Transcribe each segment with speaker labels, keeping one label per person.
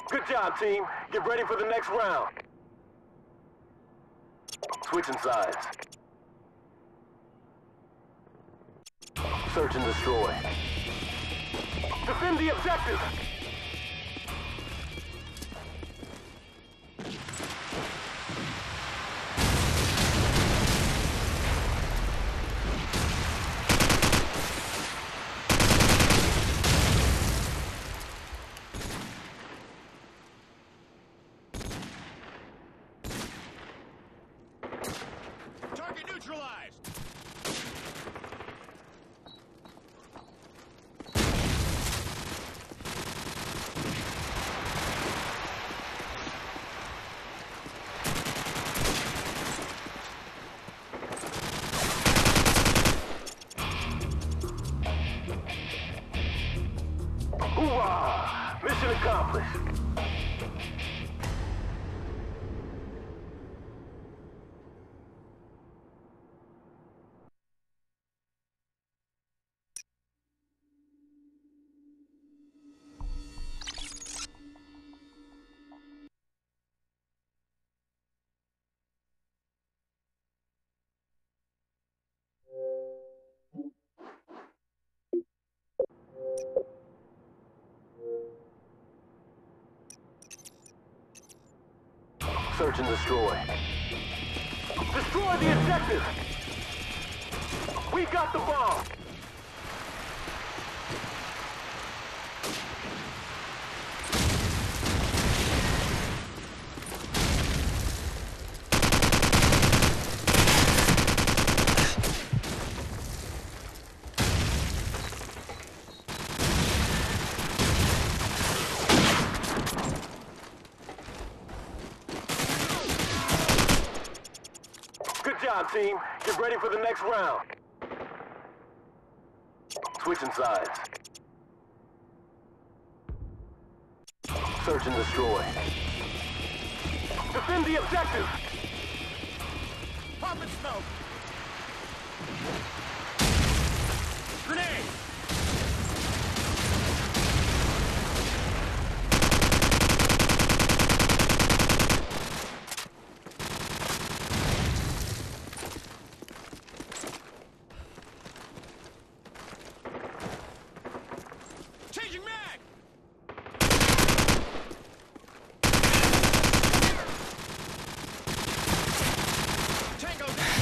Speaker 1: Good job, team. Get ready for the next round. Switching sides. Search and destroy. Defend the objective!
Speaker 2: Target neutralized!
Speaker 1: Hoorah! Mission accomplished. Search and destroy. Destroy the objective! We got the bomb! Good job, team. Get ready for the next round. Switching sides. Search and destroy. Defend the objective!
Speaker 2: Pop and smoke! Grenade! Changing mag! Tango down!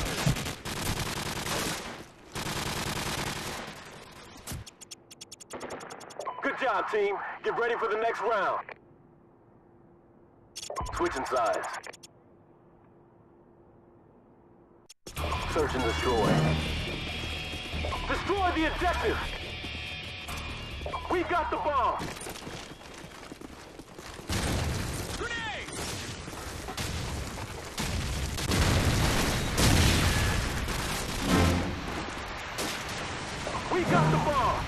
Speaker 1: Good job, team. Get ready for the next round. Switching sides. Search and destroy. Destroy the objective! We got the bomb!
Speaker 2: Grenade!
Speaker 1: We got the bomb!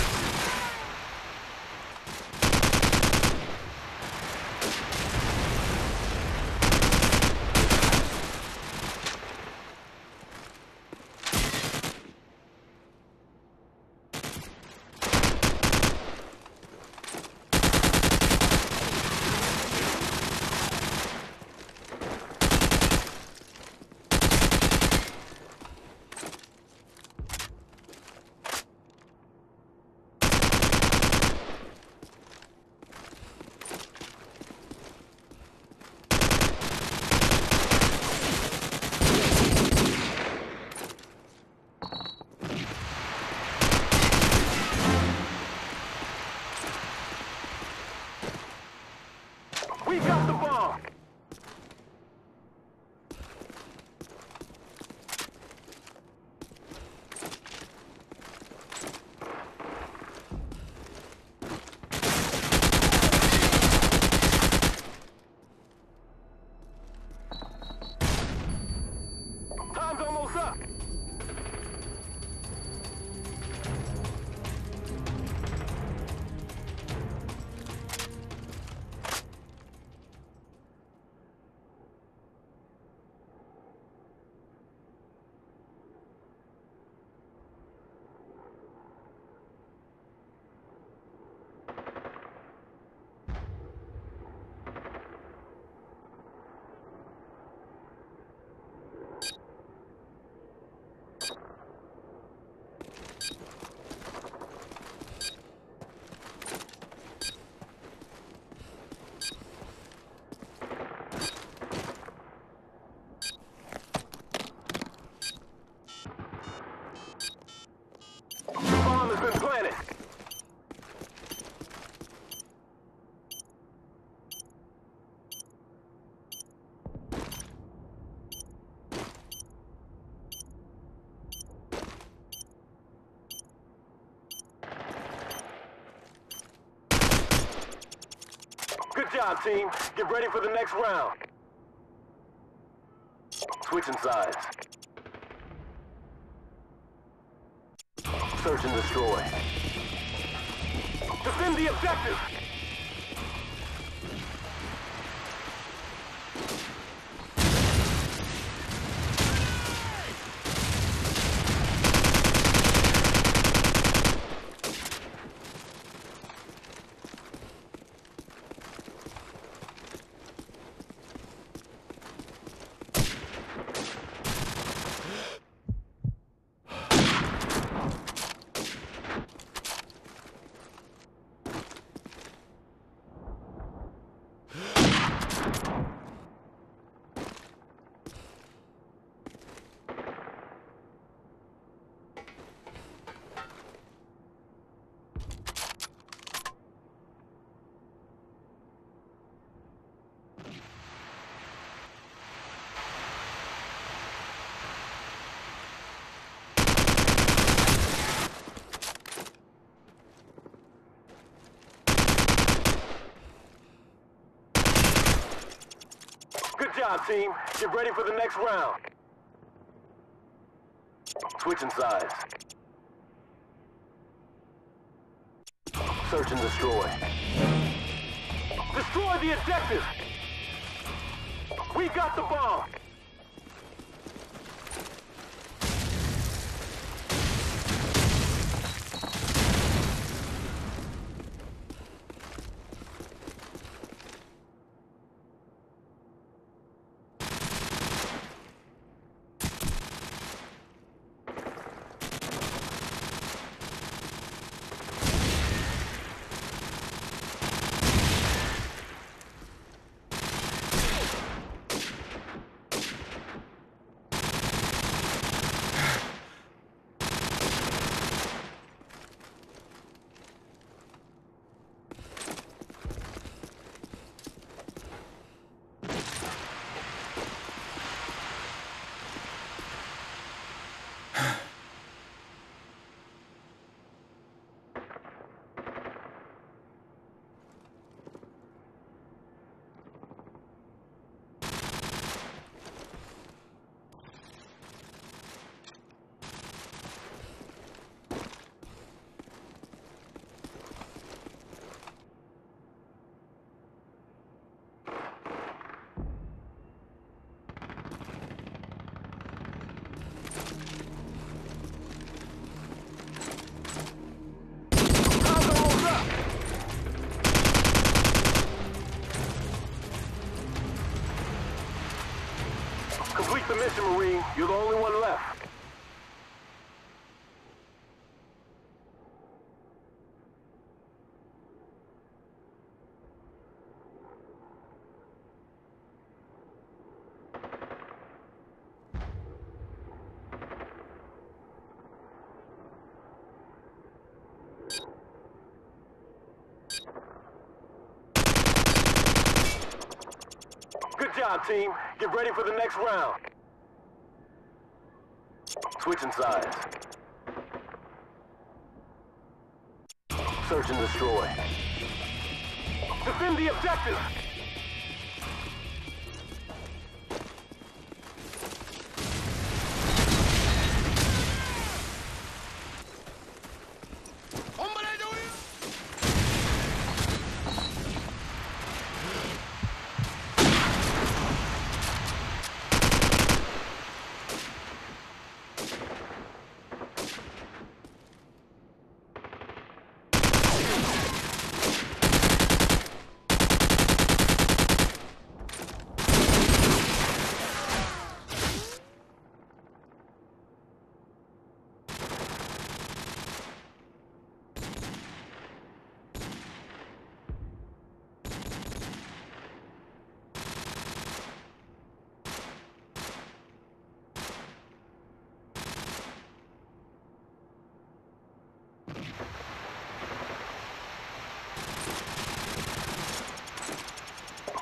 Speaker 1: We got the bomb! Time's almost up! Bomb has been planted. Good job, team. Get ready for the next round. Switching sides. Search and destroy. Defend the objective! Good job, team. Get ready for the next round. Switching sides. Search and destroy. Destroy the objective! We got the bomb! Complete the mission, Marine. You're the only one left. Good job, team. Get ready for the next round. Switching sides. Search and destroy. Defend the objective!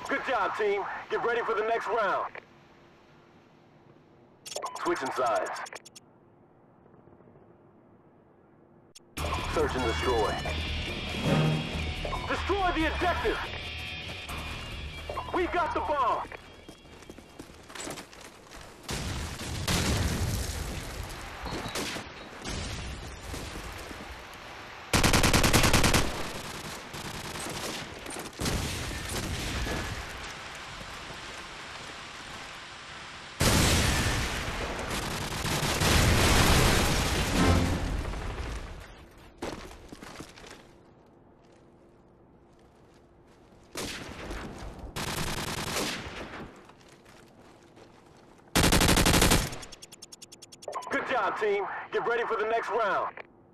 Speaker 1: Good job, team. Get ready for the next round. Switching sides. Search and destroy. Destroy the objective! We got the bomb! Good job, team. Get ready for the next round.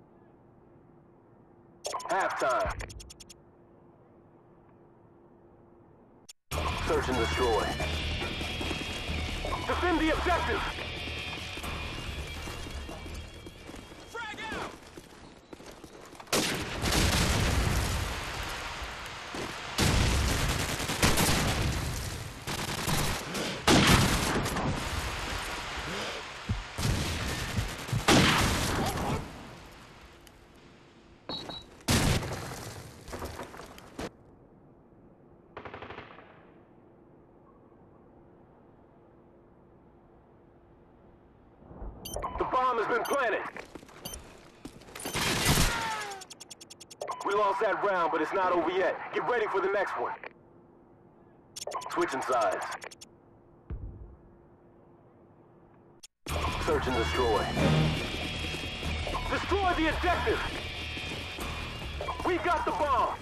Speaker 1: Halftime. Search and destroy. Defend the objective!
Speaker 2: Frag out!
Speaker 1: The bomb has been planted. We lost that round, but it's not over yet. Get ready for the next one. Switching sides. Search and destroy. Destroy the objective! We got the bomb!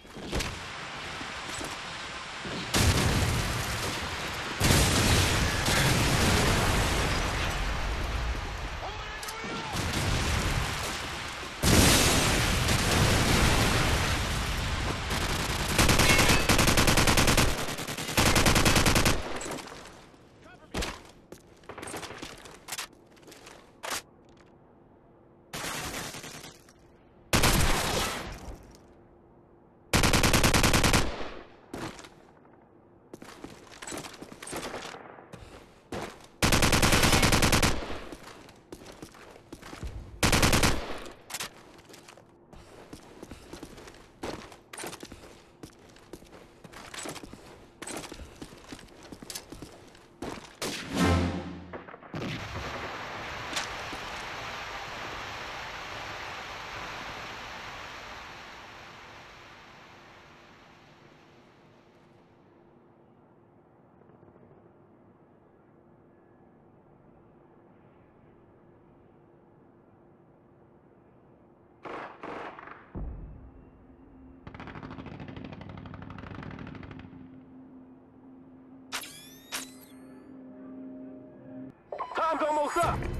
Speaker 1: Time's almost up!